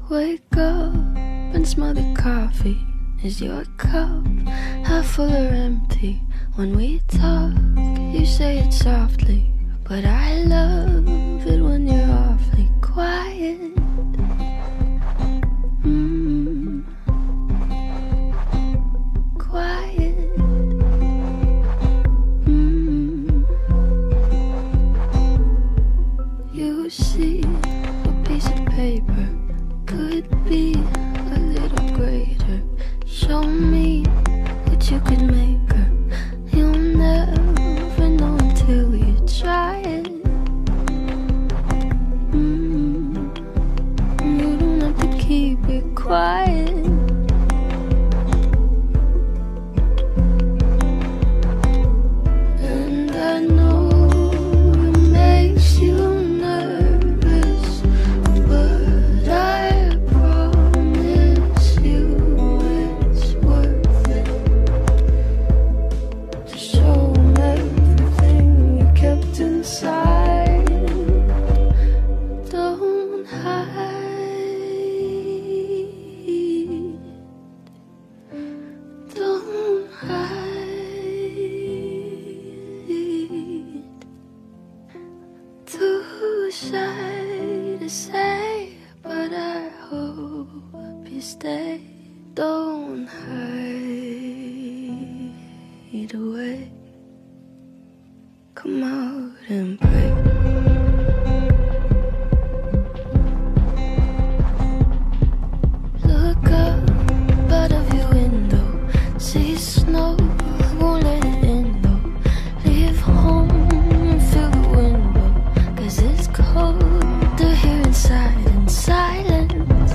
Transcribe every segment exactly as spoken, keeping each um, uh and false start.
Wake up and smell the coffee. Is your cup half full or empty? When we talk, you say it softly, but I love it when you're awfully quiet. Mm, quiet. Mm. You see, a piece of paper could be a little greater. Show me what you could make her. You'll never know until you try it. Mm. You don't have to keep it quiet. And I know it makes you nervous, but I promise you it's worth it to show 'em everything you kept inside. Don't hide, don't hide. Too shy to say, but I hope you stay. Don't hide away. Come out and pray. Look up out of your window, see snow, won't let it in though. Leave home and fill the window, 'cause it's colder here inside in silence.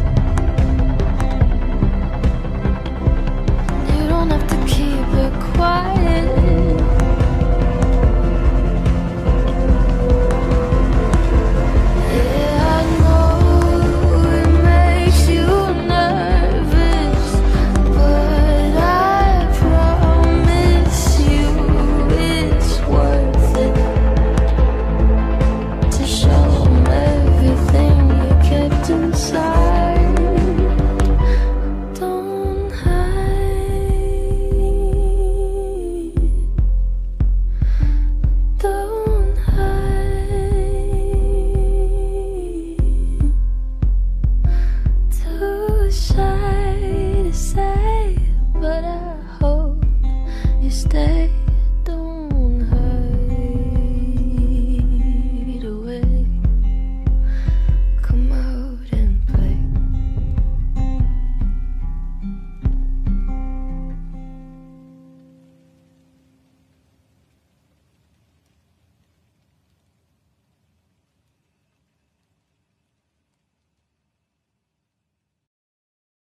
You don't have to keep it quiet. Yeah, I know it makes you nervous, but I promise you it's worth it to show 'em everything you kept inside. Don't hide, don't hide. Too shy